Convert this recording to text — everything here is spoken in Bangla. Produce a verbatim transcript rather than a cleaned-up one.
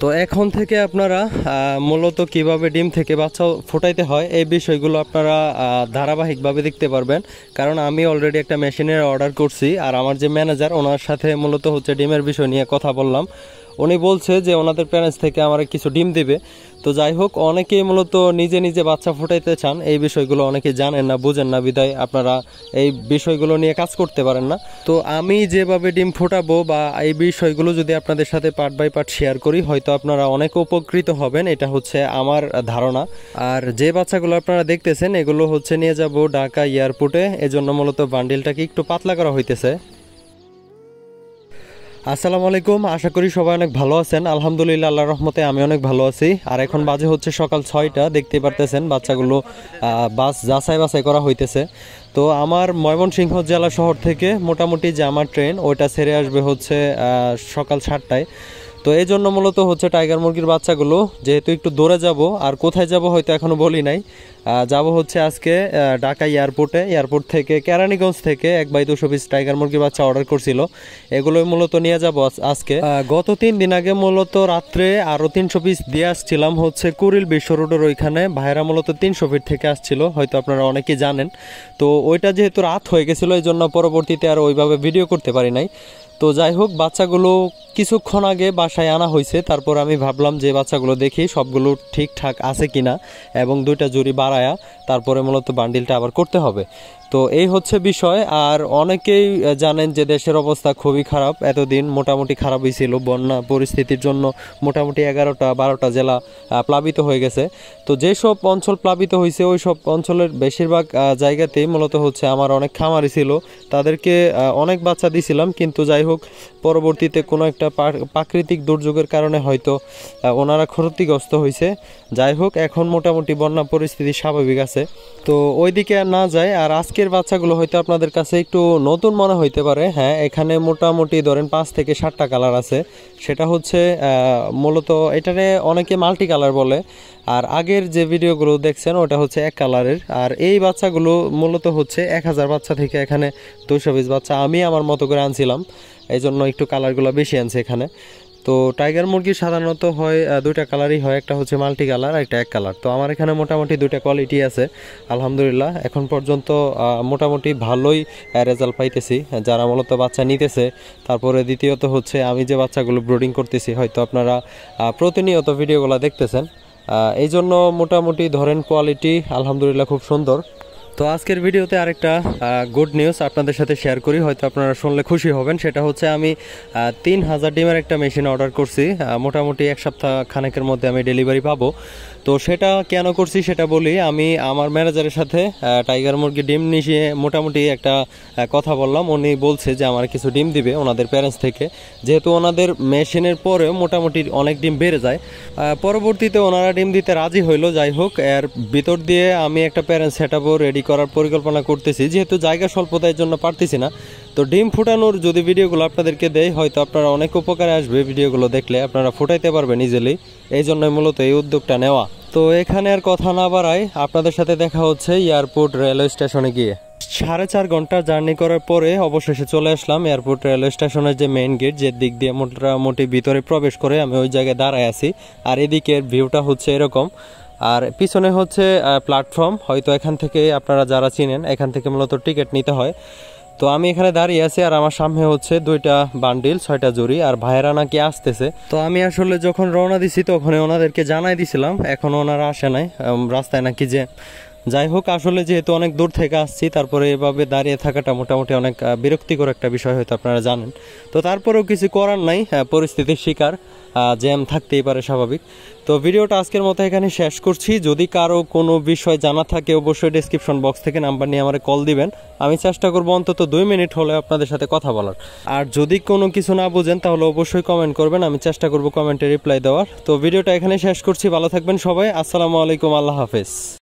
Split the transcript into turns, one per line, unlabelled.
তো এখন থেকে আপনারা মূলত কিভাবে ডিম থেকে বাচ্চা ফোটাইতে হয় এই বিষয়গুলো আপনারা ধারাবাহিকভাবে দেখতে পারবেন, কারণ আমি অলরেডি একটা মেশিনের অর্ডার করছি। আর আমার যে ম্যানেজার, ওনার সাথে মূলত হচ্ছে ডিমের বিষয় নিয়ে কথা বললাম। উনি বলছে যে ওনাদের প্যারেন্টস থেকে আমার কিছু ডিম দিবে। তো যাই হোক, অনেকেই মূলত নিজে নিজে বাচ্চা ফুটাইতে চান, এই বিষয়গুলো অনেকে জানেন না, বুঝেন না, বিধায় আপনারা এই বিষয়গুলো নিয়ে কাজ করতে পারেন না। তো আমি যেভাবে ডিম ফোটাবো বা এই বিষয়গুলো যদি আপনাদের সাথে পার্ট বাই পার্ট শেয়ার করি, হয়তো আপনারা অনেক উপকৃত হবেন, এটা হচ্ছে আমার ধারণা। আর যে বাচ্চাগুলো আপনারা দেখতেছেন এগুলো হচ্ছে নিয়ে যাব ঢাকা এয়ারপোর্টে, এজন্য মূলত বান্ডিলটাকে একটু পাতলা করা হইতেছে। আসসালামু আলাইকুম, আশা করি সবাই অনেক ভালো আছেন। আলহামদুলিল্লাহ, আল্লাহর রহমতে আমি অনেক ভালো আছি। আর এখন বাজে হচ্ছে সকাল ছয়টা, দেখতে পারতেছেন বাচ্চাগুলো বাস যাচাই বাছাই করা হইতেছে। তো আমার ময়মনসিংহ জেলা শহর থেকে মোটামুটি যে আমার ট্রেন ওইটা ছেড়ে আসবে হচ্ছে সকাল সাতটায়। তো এই জন্য মূলত হচ্ছে টাইগার মুরগির বাচ্চাগুলো যেহেতু একটু দৌড়ে যাব, আর কোথায় যাব হয়তো এখনও বলি নাই। যাব হচ্ছে আজকে ঢাকা এয়ারপোর্টে। এয়ারপোর্ট থেকে কেরানীগঞ্জ থেকে এক বাই দুশো পিস টাইগার মুরগির বাচ্চা অর্ডার করছিল, এগুলোই মূলত নিয়ে যাব আজকে। গত তিন দিন আগে মূলত রাত্রে আরও তিনশো পিস দিয়ে আসছিলাম হচ্ছে কুড়িল বিশ্ব রোডের ওইখানে। ভাইরা মূলত তিনশো ফিট থেকে আসছিল, হয়তো আপনারা অনেকেই জানেন। তো ওইটা যেহেতু রাত হয়ে গেছিলো, এই জন্য পরবর্তীতে আর ওইভাবে ভিডিও করতে পারি নাই। তো যাই হোক, বাচ্চাগুলো কিছুক্ষণ আগে বাসায় আনা হয়েছে। তারপর আমি ভাবলাম যে বাচ্চাগুলো দেখি সবগুলো ঠিকঠাক আছে কিনা, এবং দুইটা জুড়ি বাড়ায়া তারপরে মূলত বান্ডিলটা আবার করতে হবে। তো এই হচ্ছে বিষয়। আর অনেকেই জানেন যে দেশের অবস্থা খুবই খারাপ, এতদিন মোটামুটি খারাপই ছিল। বন্যা পরিস্থিতির জন্য মোটামুটি এগারোটা বারোটা জেলা প্লাবিত হয়ে গেছে। তো যেসব অঞ্চল প্লাবিত হয়েছে ওই সব অঞ্চলের বেশিরভাগ জায়গাতেই মূলত হচ্ছে আমার অনেক খামারি ছিল, তাদেরকে অনেক বাচ্চা দিছিলাম। কিন্তু যাই হোক, পরবর্তীতে কোনো একটা প্রাকৃতিক দুর্যোগের কারণে হয়তো ওনারা ক্ষতিগ্রস্ত হয়েছে। যাই হোক, এখন মোটামুটি বন্যা পরিস্থিতি স্বাভাবিক আছে, তো ওইদিকে আর না যায়। আর আজকের বাচ্চাগুলো হয়তো আপনাদের কাছে একটু নতুন মনে হইতে পারে। হ্যাঁ, এখানে মোটামুটি ধরেন পাঁচ থেকে সাতটা কালার আছে। সেটা হচ্ছে মূলত এটারে অনেকে মাল্টি কালার বলে। আর আগের যে ভিডিওগুলো দেখছেন ওটা হচ্ছে এক কালারের। আর এই বাচ্চাগুলো মূলত হচ্ছে এক হাজার বাচ্চা থেকে এখানে দুশো পিস বাচ্চা আমি আমার মতো করে আনছিলাম, এই জন্য একটু কালারগুলো বেশি আনছে এখানে। তো টাইগার মুরগি সাধারণত হয় দুইটা কালারই হয়, একটা হচ্ছে মাল্টি কালার আর একটা এক কালার। তো আমার এখানে মোটামুটি দুইটা কোয়ালিটি আছে আলহামদুলিল্লাহ। এখন পর্যন্ত মোটামুটি ভালোই রেজাল্ট পাইতেছি যারা মূলত বাচ্চা নিতেছে। তারপরে দ্বিতীয়ত হচ্ছে আমি যে বাচ্চাগুলো ব্রুডিং করতেছি, হয়তো আপনারা প্রতিনিয়ত ভিডিওগুলো দেখতেছেন, এই জন্য মোটামুটি ধরেন কোয়ালিটি আলহামদুলিল্লাহ খুব সুন্দর। তো আজকের ভিডিওতে আরেকটা গুড নিউজ আপনাদের সাথে শেয়ার করি, হয়তো আপনারা শুনলে খুশি হবেন। সেটা হচ্ছে আমি তিন হাজার ডিমের একটা মেশিন অর্ডার করছি, মোটামুটি এক সপ্তাহ খানেকের মধ্যে আমি ডেলিভারি পাবো। তো সেটা কেন করছি সেটা বলি। আমি আমার ম্যানেজারের সাথে টাইগার মুরগি ডিম নিয়ে মোটামুটি একটা কথা বললাম। উনি বলছে যে আমার কিছু ডিম দিবে ওনাদের প্যারেন্টস থেকে, যেহেতু ওনাদের মেশিনের পরেও মোটামুটি অনেক ডিম বেড়ে যায়। পরবর্তীতে ওনারা ডিম দিতে রাজি হইলো। যাই হোক, এর ভিতর দিয়ে আমি একটা প্যারেন্টস সেট আপও রেডি করার পরিকল্পনা করতেছি, যেহেতু জায়গা স্বল্পতার জন্য পারতেছি না। তো ডিম ফুটানোর যদি ভিডিওগুলো আপনাদেরকে দেয়, হয়তো আপনারা অনেক উপকারে আসবে। ভিডিওগুলো দেখলে আপনারা ফুটাইতে পারবেন ইজিলি, এই জন্যই মূলত এই উদ্যোগটা নেওয়া। তো এখানে আর কথা না বাড়াই, আপনাদের সাথে দেখা হচ্ছে এয়ারপোর্ট রেলওয়ে স্টেশনে গিয়ে। সাড়ে চার ঘন্টা জার্নি করার পরে অবশেষে চলে আসলাম এয়ারপোর্ট রেলওয়ে স্টেশনের যে মেইন গেট, যে দিক দিয়ে মোটামুটি ভিতরে প্রবেশ করে আমি ওই জায়গায় দাঁড়ায় আছি। আর এদিকের ভিউটা হচ্ছে এরকম, আর পিছনে হচ্ছে প্ল্যাটফর্ম। হয়তো এখান থেকে আপনারা যারা চিনেন, এখান থেকে মূলত টিকিট নিতে হয়। তো আমি এখানে দাঁড়িয়ে আছি, আর আমার সামনে হচ্ছে দুইটা বান্ডিল, ছয়টা জুড়ি, আর ভাইয়েরা নাকি আসতেছে। তো আমি আসলে যখন রওনা দিছি তখন ওনাদেরকে জানাই দিছিলাম, এখন ওনারা আসে নাই, রাস্তায় নাকি যে। যাই হোক, আসলে যেহেতু অনেক দূর থেকে আসছি, তারপরে এভাবে দাঁড়িয়ে থাকাটা মোটামুটি অনেক বিরক্তিকর একটা বিষয়, হয়তো আপনারা জানেন। তো তারপরেও কিছু করার নাই, পরিস্থিতির শিকার, জ্যাম থাকতেই পারে, স্বাভাবিক। তো ভিডিওটা আজকের মতো এখানে শেষ করছি। যদি কারো কোনো বিষয় জানা থাকে অবশ্যই ডেসক্রিপশন বক্স থেকে নাম্বার নিয়ে আমার কল দিবেন, আমি চেষ্টা করবো অন্তত দুই মিনিট হলে আপনাদের সাথে কথা বলার। আর যদি কোনো কিছু না বুঝেন তাহলে অবশ্যই কমেন্ট করবেন, আমি চেষ্টা করবো কমেন্টে রিপ্লাই দেওয়ার। তো ভিডিওটা এখানে শেষ করছি, ভালো থাকবেন সবাই, আসসালামু আলাইকুম, আল্লাহ হাফেজ।